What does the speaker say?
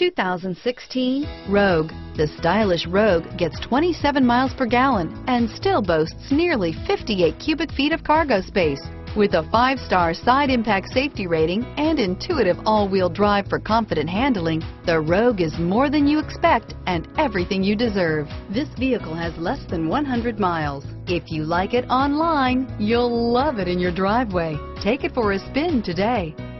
2016 Rogue. The stylish Rogue gets 27 miles per gallon and still boasts nearly 58 cubic feet of cargo space. With a 5-star side impact safety rating and intuitive all-wheel drive for confident handling, the Rogue is more than you expect and everything you deserve. This vehicle has less than 100 miles. If you like it online, you'll love it in your driveway. Take it for a spin today.